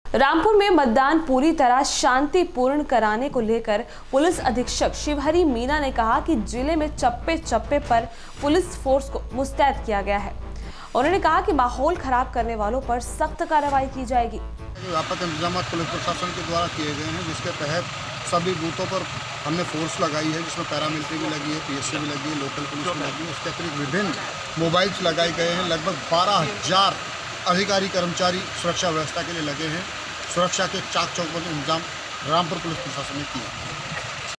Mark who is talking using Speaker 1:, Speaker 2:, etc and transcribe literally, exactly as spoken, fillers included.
Speaker 1: रामपुर में मतदान पूरी तरह शांतिपूर्ण कराने को लेकर पुलिस अधीक्षक शिवहरी मीना ने कहा कि जिले में चप्पे चप्पे पर पुलिस फोर्स को मुस्तैद किया गया है। उन्होंने कहा कि माहौल खराब करने वालों पर सख्त कार्रवाई की जाएगी।
Speaker 2: व्यापक इंतजाम पुलिस प्रशासन के द्वारा किए गए हैं, जिसके तहत सभी बूथों पर हमने फोर्स लगाई है, जिसमें पैरामिलिट्री भी लगी है, पीएससी भी लगी है, लोकल पुलिस भी लगी है। इसके अतिरिक्त विभिन्न मोबाइल्स लगाए गए हैं। लगभग बारह हजार अधिकारी कर्मचारी सुरक्षा व्यवस्था के लिए लगे हैं। सुरक्षा के चाक चौबंद इंतजाम रामपुर पुलिस प्रशासन ने किया।